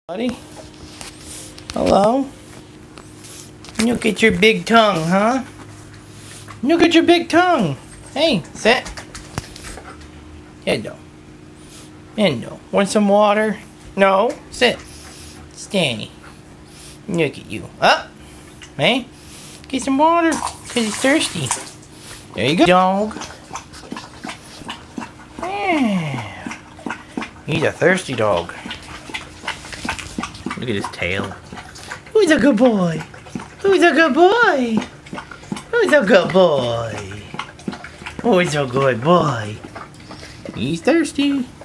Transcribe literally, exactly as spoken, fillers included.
Buddy? Hello? Look at your big tongue, huh? Look at your big tongue. Hey, sit. Head Endo. Want some water? No. Sit. Stay. Look at you. Up. Hey. Get some water. Because he's thirsty. There you go. Dog. Yeah. He's a thirsty dog. Look at his tail. Who's a good boy? Who's a good boy? Who's a good boy? Who's a good boy? He's thirsty.